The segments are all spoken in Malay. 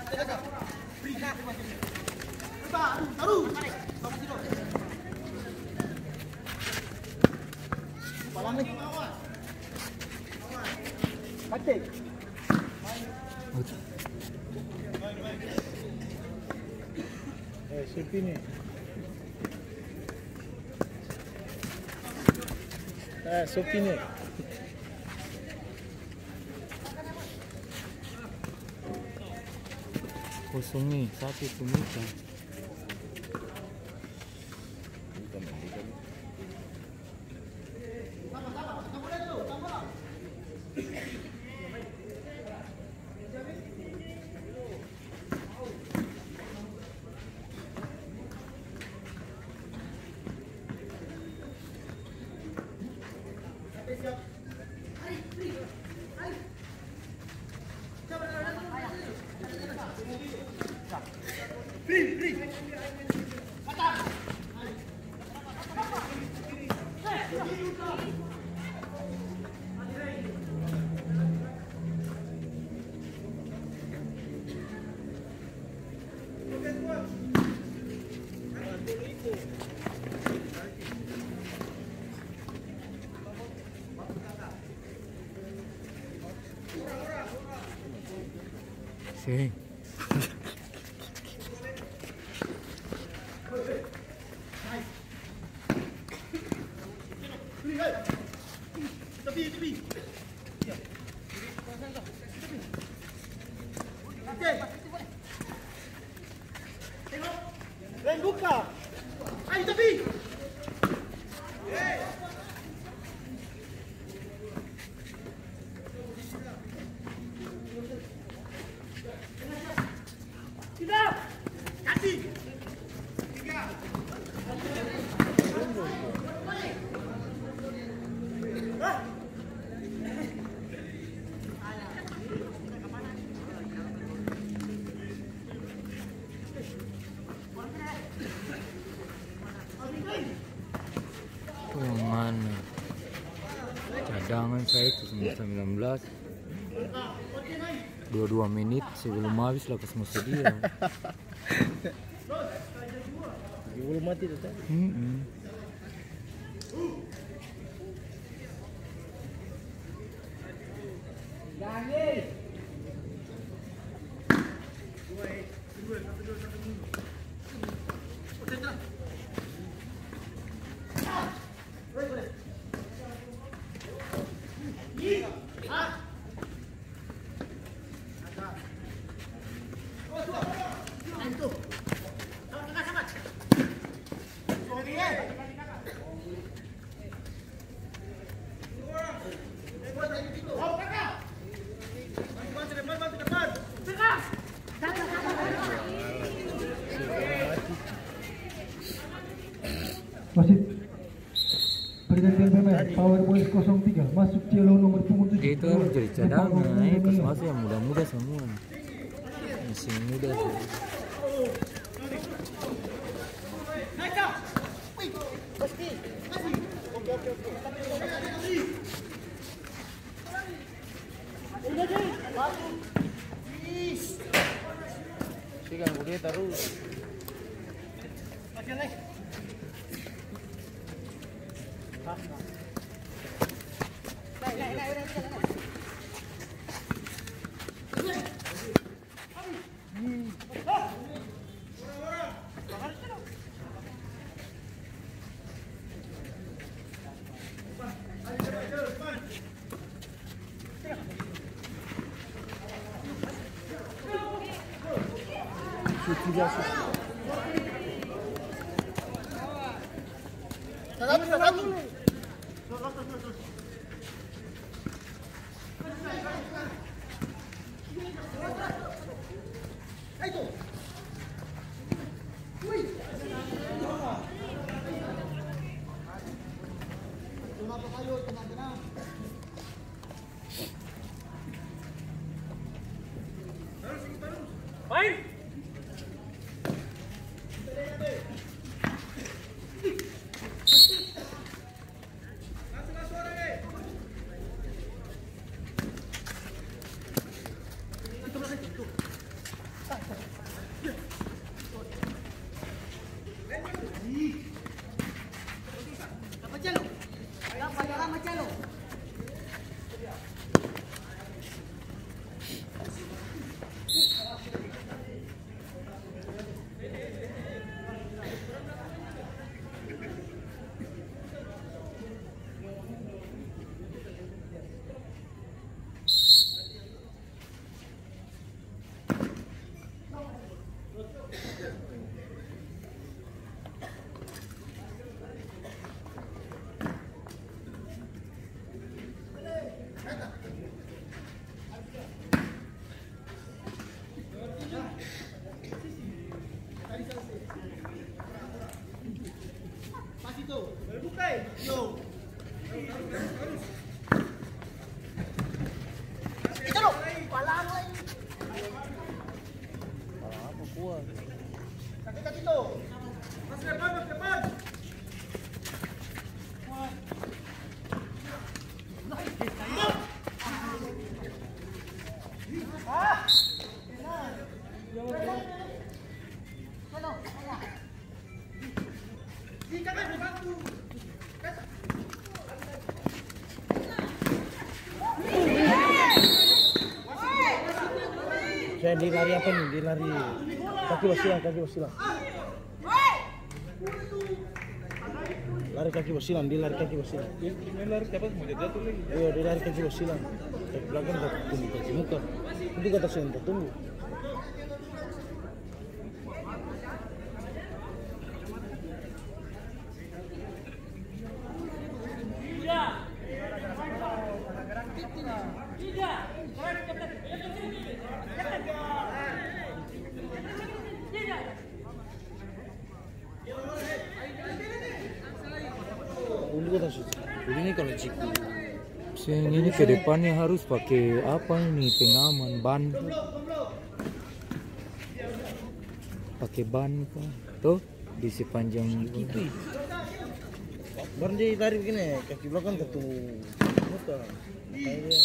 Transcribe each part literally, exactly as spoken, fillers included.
Eh, Sophie ni. Eh, Sophie ni. Kosong ni, satu pemuda. Sim. Vem, Luca! Aí, Davi! Yang mana? Cadangan saya itu sembilan belas dua puluh dua menit sebelum habis lah semua sedia. Belum mati tu tadi. Hmm. Masih pergantian pemain Power Boys nol tiga masuk Cielo nomor punggung tujuh. Itu harus jadi cadangan, eh, pas masuk yang muda-muda semua. Masih muda sih. Sigan boleh terus. Sudah satu satu. Baik. Saya di lari apa nih? Di lari kaki wasilah, kaki wasilah. Lari kaki wasilah, di lari kaki wasilah. Ini lari apa? Mau jatuh lagi? Iya, di lari kaki wasilah. Kaki belakang tak tunggu kaki muka. Itu kata saya tak tunggu. Ini kalau ciku. Yang ini ke depannya harus pakai apa ini pengaman ban. Pakai ban kan. Tuh di sepanjang itu. Baru dia tarik begini, kaki belakang ketemu muka. Makanya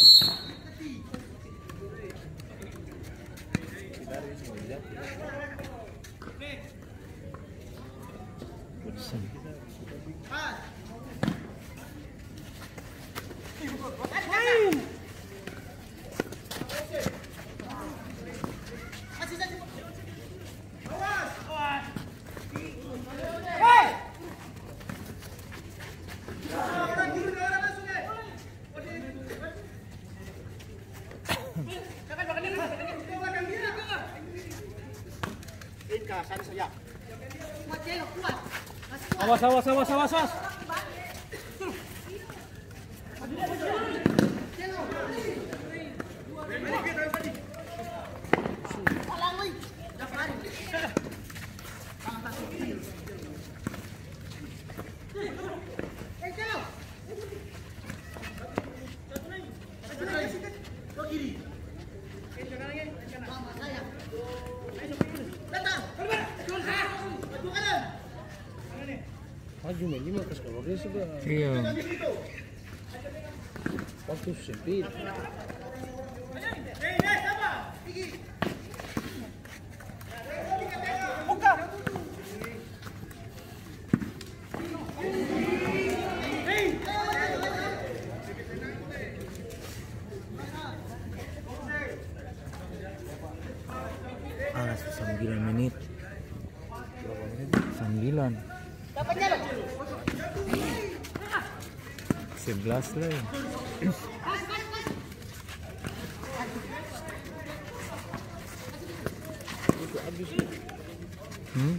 awas, awas, awas, awas, awas. Maju lagi mah kalau dia sudah. Iya. Waktu sempit. Ah, sembilan menit. Sembilan. Sebelas lah. Hmm?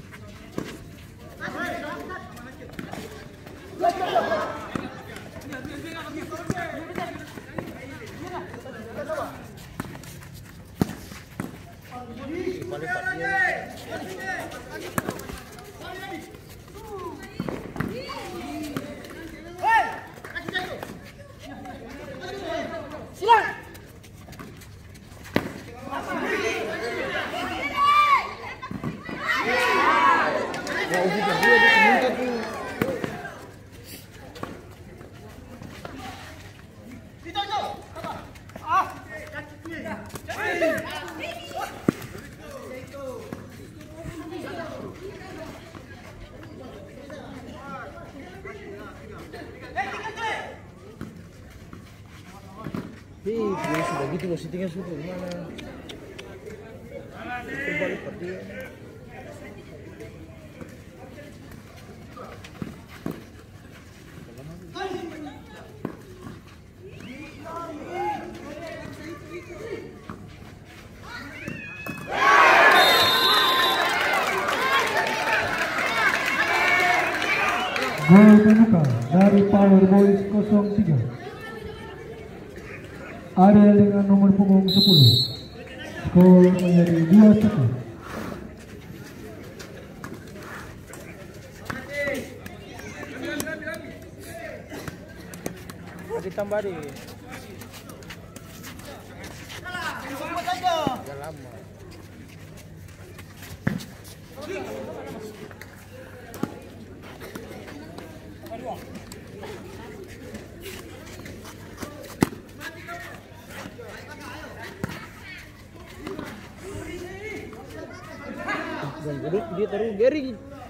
Hei, dia sudah gitu wasitnya sudah mana? Kembali ke dia. Gol terbuka dari Power Boys nol tiga. Ariel dengan nomor punggung sepuluh. Skor menjadi dua satu. Ditambah di. Sudah lama. Dan duduk dia taruh Gary.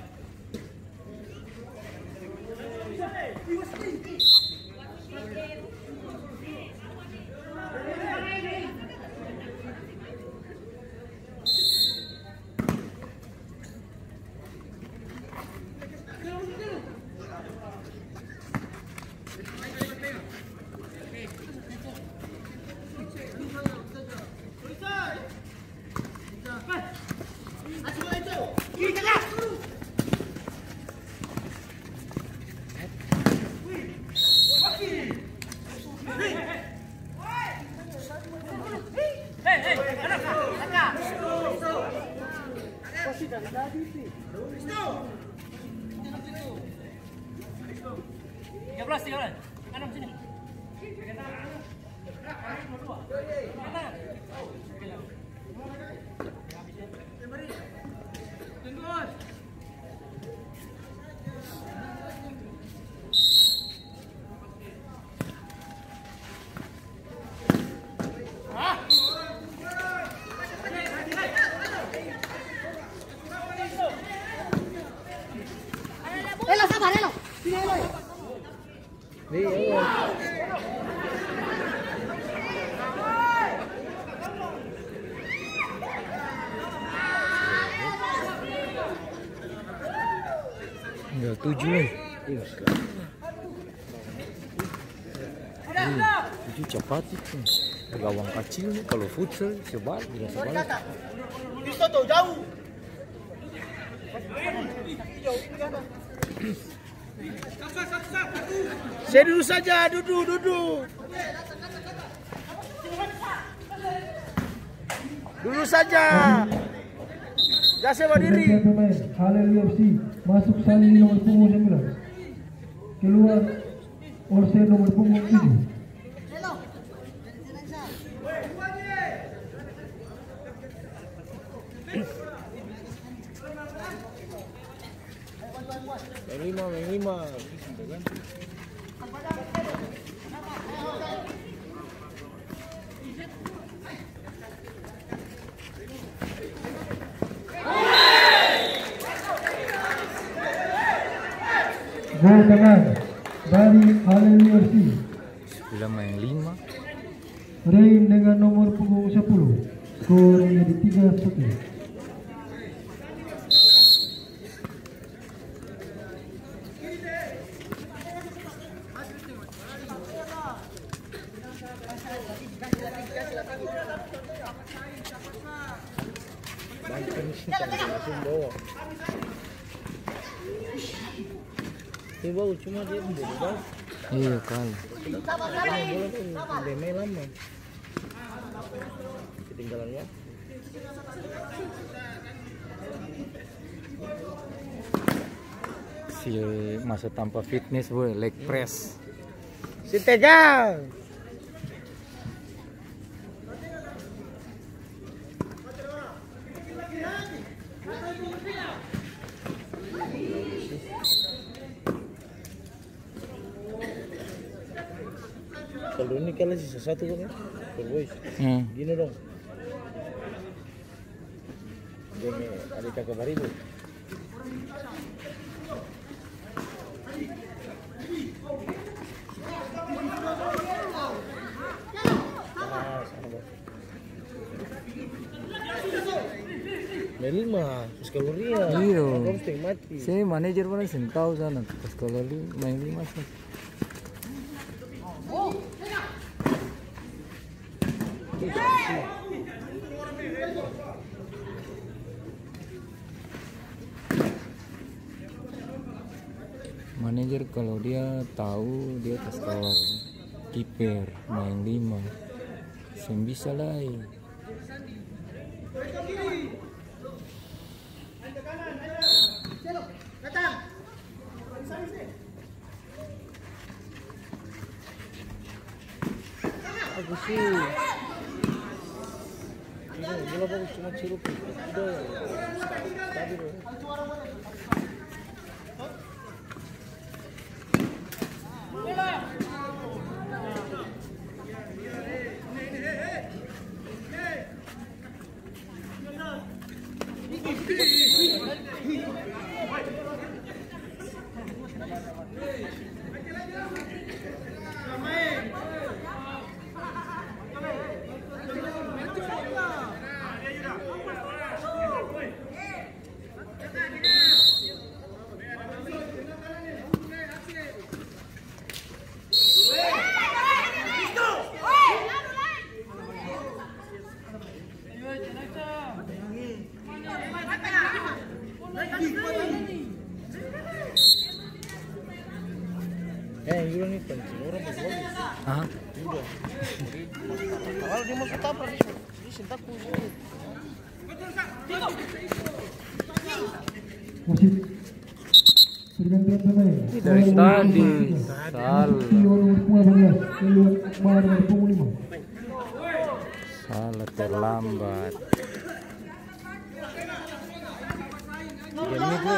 tiga belas, tiga belas. Kanan sini. Elo, sabar, Elo. Sini, Elo. Nih, ayo. Tinggal tujuh nih. Iya, Iya, tujuh cepat itu. Gawang kecil nih kalau futsal sebalik tidak sebalik. Bisa tuh jauh. Saya duduk saja, duduk, duduk. Duduk saja. Jangan berdiri. Pergantian pemain Halil F C masuk Sali nomor punggung sembilan. Keluar Orse nomor punggung tujuh. Elo. Yang lima, yang lima. Gol tengah dari Halil F C. Bila main lima. Rain dengan nomor punggung sepuluh. Skor menjadi tiga satu. Langsung bawa. Dia bawa cuma dia menjadi bawa. Iya kali. Bola tuh deme lama. Ketinggalan ya. Si masa tanpa fitness boy, leg press. Si Tegang. Kalau ini kalau sisa satu kan ya, kalau boys, Hmm. gini dong. Ini ada kakak baribu. Ah, sana bos. Melima, sekarang dia. Iya. Kamu mesti mati. Saya manajer mana sih tahu sana pas kalau li main lima sih. Manajer kalau dia tahu dia pas kalau kiper main lima, saya bisa lah. Ya. Aku sih ini bola bagus cuma cirup udah stabil. Eh, ini nih pancing orang bagus. Ah, Udah. Kalau dia masuk tabrak, dia sentak pun. Wasit pergantian pemain. dari tadi salah. Nomor dua belas keluar Akbar nomor punggung lima. Salah terlambat. Game itu.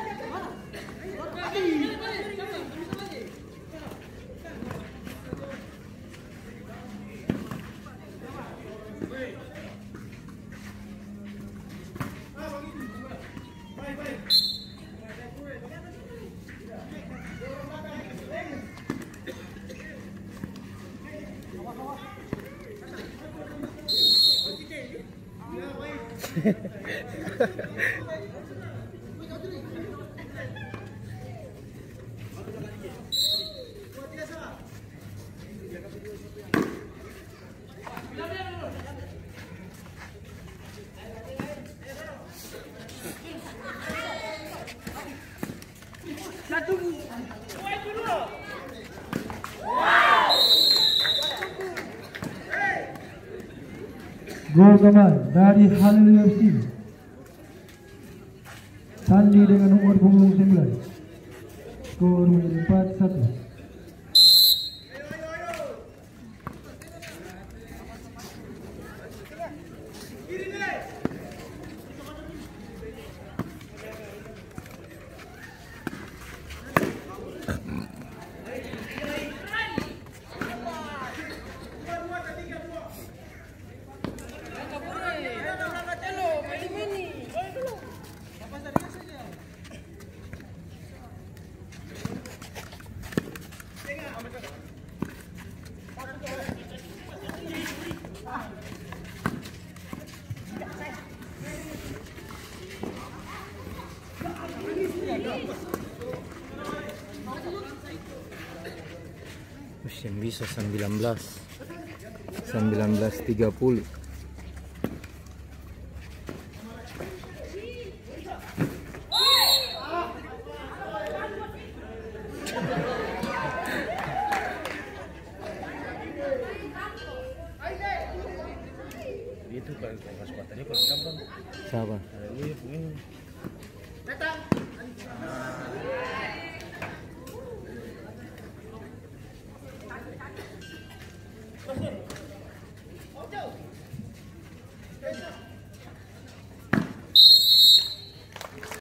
Gol kembali dari Halil F C. Sandi dengan nomor punggung sembilan. Skor menjadi empat satu. Yang bisa sembilan belas sembilan belas tiga puluh. Itu kalau kecepatannya kalau gampang. Siapa? Ada ini, ini.